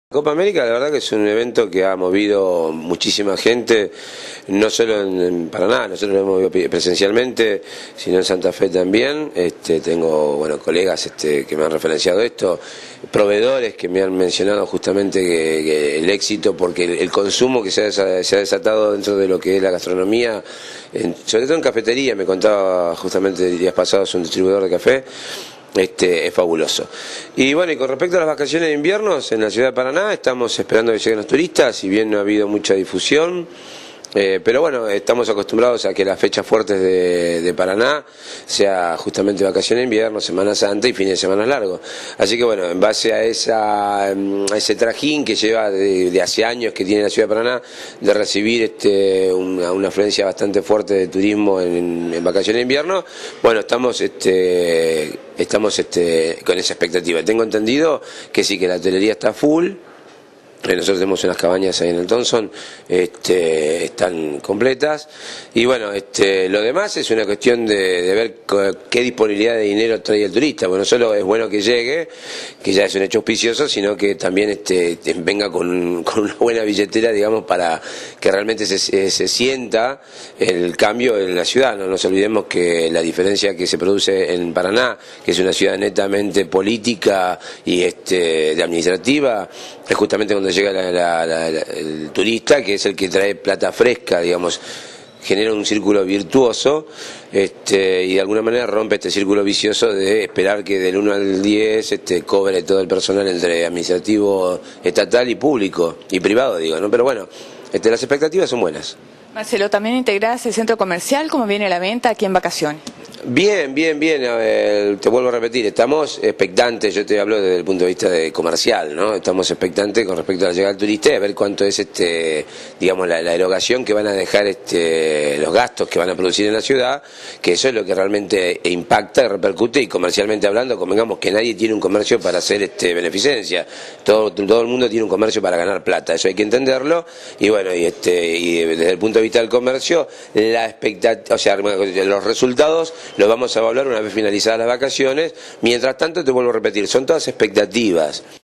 Copa América, la verdad que es un evento que ha movido muchísima gente, no solo en Paraná, nosotros lo hemos movido presencialmente, sino en Santa Fe también. Tengo colegas que me han referenciado esto, proveedores que me han mencionado justamente que el éxito, porque el consumo que se ha desatado dentro de lo que es la gastronomía, sobre todo en cafetería, me contaba justamente días pasados un distribuidor de café. Es fabuloso. Y bueno, y con respecto a las vacaciones de invierno, en la ciudad de Paraná estamos esperando que lleguen los turistas, si bien no ha habido mucha difusión, pero bueno, estamos acostumbrados a que las fechas fuertes de Paraná sea justamente vacaciones de invierno, Semana Santa y fines de semana largos. Así que bueno, en base a ese trajín que lleva de hace años que tiene la ciudad de Paraná, de recibir una afluencia bastante fuerte de turismo en vacaciones de invierno, bueno, estamos con esa expectativa. Tengo entendido que sí, que la hotelería está full. Nosotros tenemos unas cabañas ahí en el Thompson, están completas, y bueno, lo demás es una cuestión de ver qué disponibilidad de dinero trae el turista. Bueno, no solo es bueno que llegue, que ya es un hecho auspicioso, sino que también venga con una buena billetera, digamos, para que realmente se sienta el cambio en la ciudad. No nos olvidemos que la diferencia que se produce en Paraná, que es una ciudad netamente política y de administrativa, es justamente cuando llega el turista, que es el que trae plata fresca, digamos, genera un círculo virtuoso, y de alguna manera rompe este círculo vicioso de esperar que del 1 al 10 cobre todo el personal entre administrativo, estatal y público, y privado, digo, ¿no? Pero bueno, las expectativas son buenas. Marcelo, ¿también integrás el centro comercial? ¿Cómo viene la venta aquí en vacaciones? Bien, te vuelvo a repetir, estamos expectantes, yo te hablo desde el punto de vista comercial, ¿no? Estamos expectantes con respecto a la llegada del turista y a ver cuánto es digamos, la erogación que van a dejar los gastos que van a producir en la ciudad, que eso es lo que realmente impacta y repercute, y comercialmente hablando, convengamos que nadie tiene un comercio para hacer beneficencia, todo el mundo tiene un comercio para ganar plata, eso hay que entenderlo, y bueno, y desde el punto de vista del comercio, la expectativa, o sea, los resultados lo vamos a evaluar una vez finalizadas las vacaciones. Mientras tanto, te vuelvo a repetir, son todas expectativas.